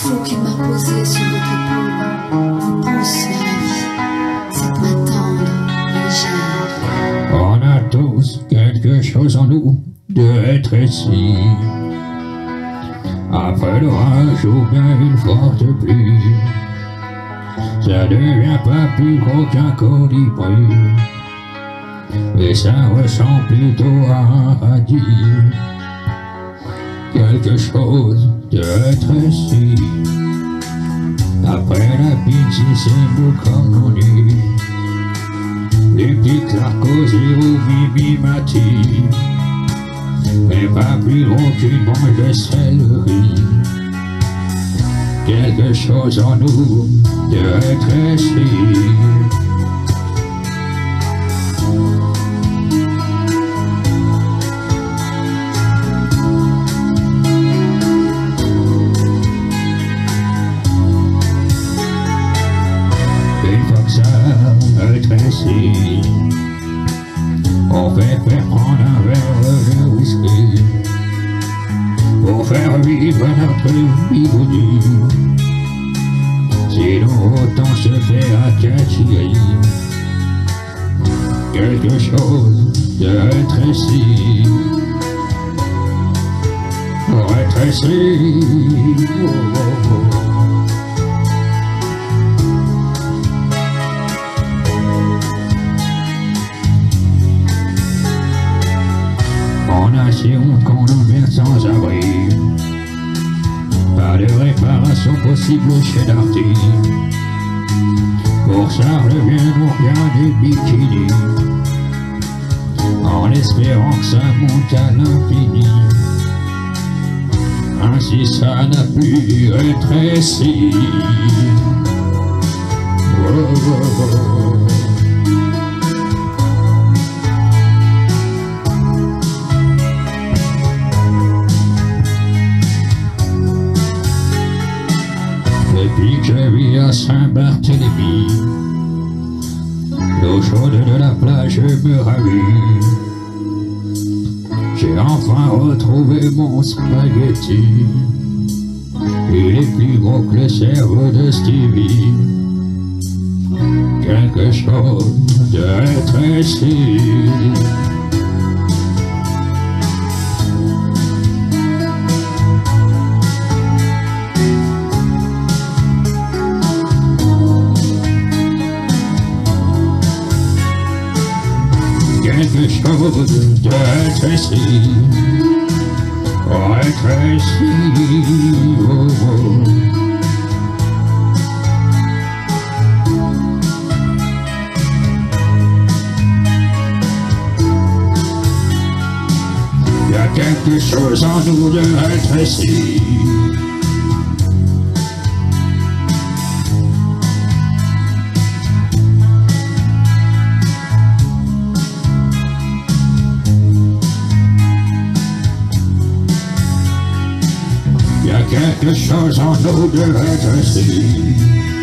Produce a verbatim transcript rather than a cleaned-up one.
flot qui m'a posé sur votre épaule vous pousse vers la vie, cette main tendre et légère. On a tous quelque chose en nous d'être ici. Après l'orage ou bien une forte pluie, ça devient pas plus gros qu'un colibri, mais ça ressemble plutôt à un radis. Quelque chose d'être ici. Après la pitié, c'est beau comme on est. Les petits clarcos ou mimimati, mais pas plus gros qu'une branche de céleri. Quelque chose en nous d'être ici. Ici, on fait faire prendre un verre de whisky pour faire vivre notre bigouille. Sinon autant se faire attirer. Quelque chose d'être ici, pour être ici. Oh, oh, oh. On a si honte qu'on emmerde sans abri, pas de réparation possible chez Darty. Pour ça revient nous rien des bikinis, en espérant que ça monte à l'infini. Ainsi ça n'a pu être ici. Oh, oh, oh. Depuis que je vis à Saint-Barthélemy, l'eau chaude de la plage me ravit. J'ai enfin retrouvé mon spaghetti. Il est plus gros que le cerveau de Stevie. Quelque chose d'être ici. Quelque chose d'être ici, pour être ici, oh, oh. Il y a quelque chose en nous d'être ici. Quelque chose en nous d'être ici.